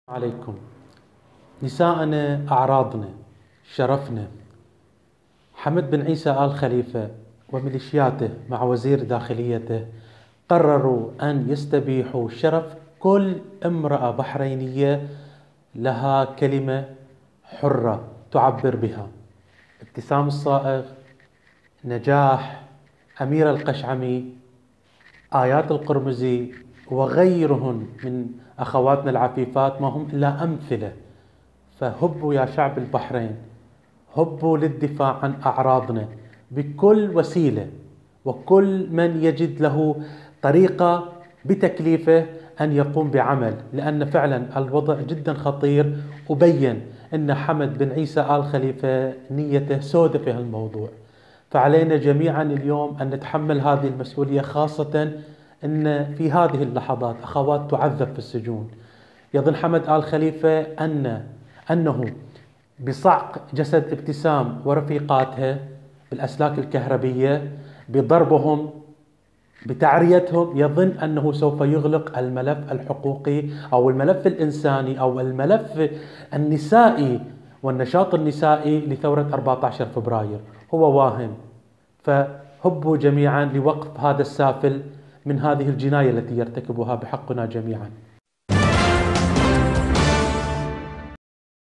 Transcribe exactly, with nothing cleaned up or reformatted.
عليكم. نساءنا أعراضنا، شرفنا. حمد بن عيسى آل خليفة وميليشياته مع وزير داخليته قرروا أن يستبيحوا شرف كل امرأة بحرينية لها كلمة حرة تعبر بها. ابتسام الصائغ، نجاح، أميرة القشعمي، آيات القرمزي وغيرهن من أخواتنا العفيفات ما هم إلا أمثلة. فهبوا يا شعب البحرين، هبوا للدفاع عن أعراضنا بكل وسيلة، وكل من يجد له طريقة بتكليفه أن يقوم بعمل، لأن فعلا الوضع جدا خطير، وبين أن حمد بن عيسى آل خليفة نيته سودة في هالموضوع. فعلينا جميعا اليوم أن نتحمل هذه المسؤولية، خاصة أن في هذه اللحظات أخوات تعذب في السجون. يظن حمد آل خليفة أن أنه بصعق جسد ابتسام ورفيقاتها بالأسلاك الكهربية، بضربهم، بتعريتهم، يظن أنه سوف يغلق الملف الحقوقي أو الملف الإنساني أو الملف النسائي والنشاط النسائي لثورة أربعة عشر فبراير. هو واهم. فهبوا جميعا لوقف هذا السافل من هذه الجناية التي يرتكبها بحقنا جميعا.